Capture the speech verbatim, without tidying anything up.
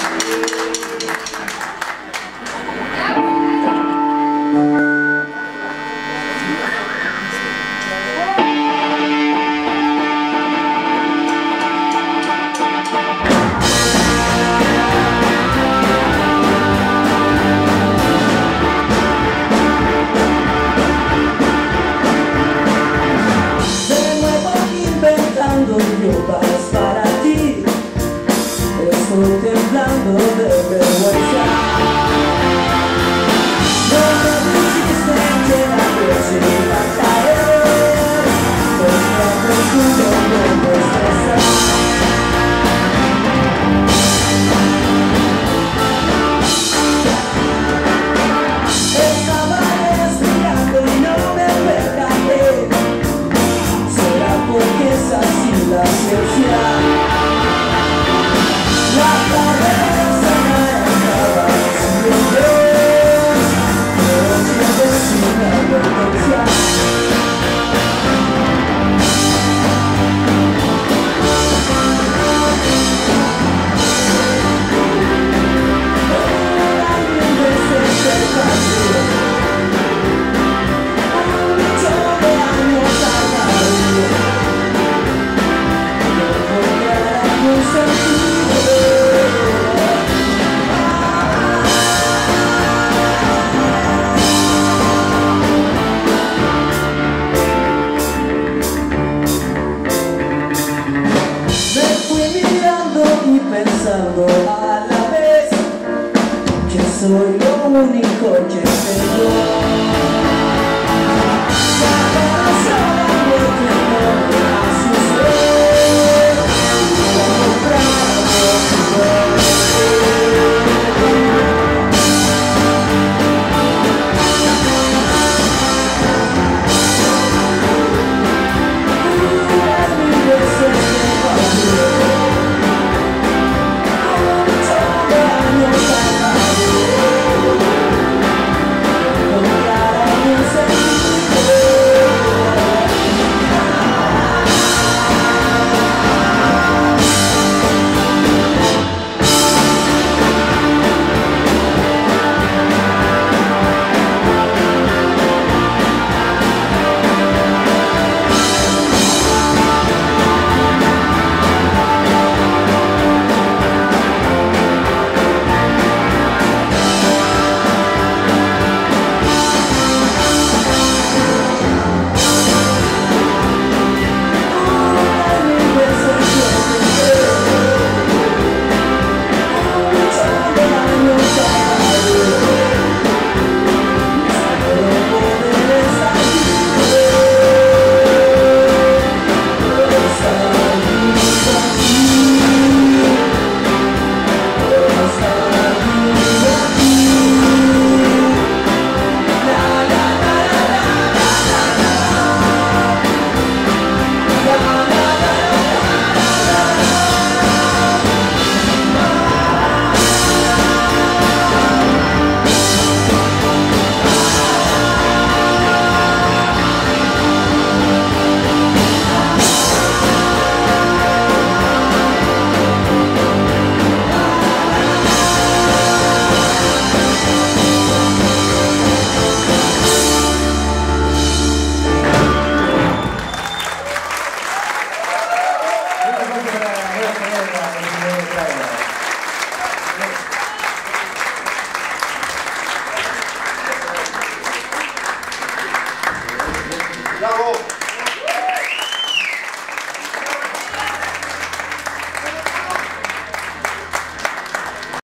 Para ti estoy temblando de vergüenza. No me dijiste que la noche iba a caer, pues no procuro no estresar. Estaba respirando y no me percaté. ¿Será porque es así la ciencia? La cabeza me estaba diciendo, pero siempre sin advertencia. Una nube se desvació, un bicho de años agarró. Me fui mirando y pensando a la vez que soy lo único que tengo.